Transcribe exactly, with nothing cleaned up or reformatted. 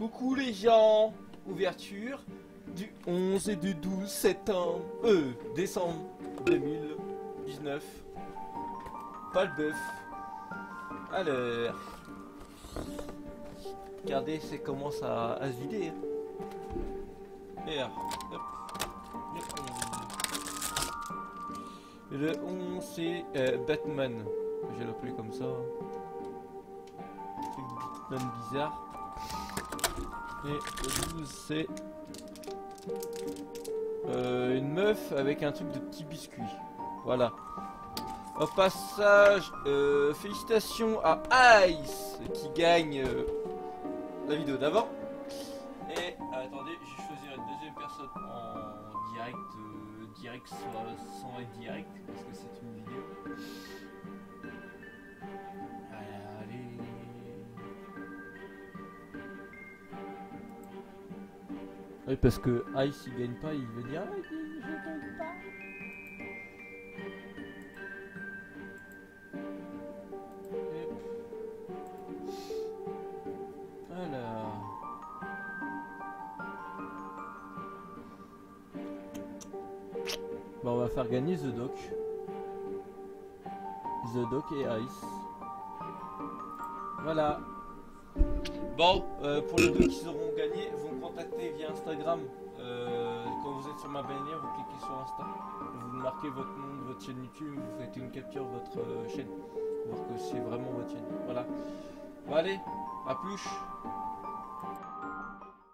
Coucou les gens. Ouverture du onze et du douze septembre, euh, décembre deux mille dix-neuf. Pas le bœuf. Alors, regardez, ça commence à, à se vider. Hein. Et là, hop. Le onze. Le onze c'est euh, Batman. Je vais l'appeler comme ça. Truc Batman bizarre. Et le douze c'est euh, une meuf avec un truc de petit biscuit. Voilà. Au passage, euh, félicitations à Ice qui gagne euh, la vidéo d'avant. Et euh, attendez, je vais choisir une deuxième personne en direct, euh, direct soit sans être direct parce que c'est une vidéo. Allez. Oui, parce que Ice il gagne pas, il veut dire ah, je gagne pas. Alors. Bon, on va faire gagner The Doc. The Doc et Ice. Voilà. Bon, euh, pour les deux qui auront gagné, vous me contactez via Instagram. Euh, quand vous êtes sur ma bannière, vous cliquez sur Insta. Vous marquez votre nom de votre chaîne YouTube, vous faites une capture de votre euh, chaîne. Pour voir que c'est vraiment votre chaîne. Voilà. Bon, allez, à plus.